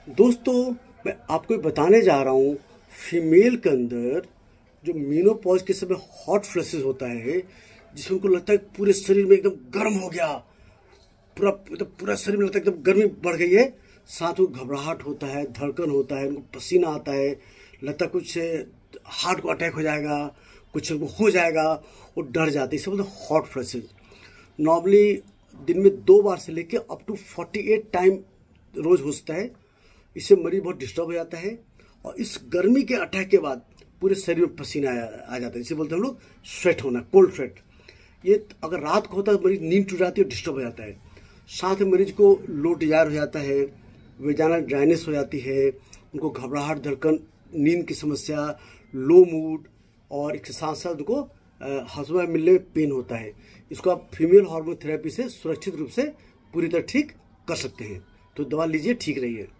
दोस्तों, मैं आपको बताने जा रहा हूँ फीमेल के अंदर जो मेनोपॉज के समय हॉट फ्लैशेस होता है, जिसमें उनको लगता है पूरे शरीर में एकदम गर्म हो गया, पूरा शरीर में लगता है एकदम गर्मी बढ़ गई है। साथ में घबराहट होता है, धड़कन होता है, उनको पसीना आता है, लगता है कुछ हार्ट को अटैक हो जाएगा, कुछ उनको हो जाएगा, वो डर जाते हैं। इसे बोलते हैं हॉट फ्लैशेस। नॉर्मली दिन में 2 बार से लेके अप टू 48 टाइम रोज हो सकता है। इससे मरीज बहुत डिस्टर्ब हो जाता है और इस गर्मी के अटैक के बाद पूरे शरीर में पसीना आ जाता है। इसे बोलते हैं हम लोग स्वेट होना, कोल्ड स्वेट। ये अगर रात को होता है मरीज नींद टूट जाती है और डिस्टर्ब हो जाता है। साथ में मरीज को लो डिजायर हो जाता है, वेजाइनल ड्राइनेस हो जाती है, उनको घबराहट, धड़कन, नींद की समस्या, लो मूड और इसके साथ साथ उनको हसुआ मिलने में पेन होता है। इसको आप फीमेल हार्मोन थेरेपी से सुरक्षित रूप से पूरी तरह ठीक कर सकते हैं। तो दवा लीजिए, ठीक रहिए।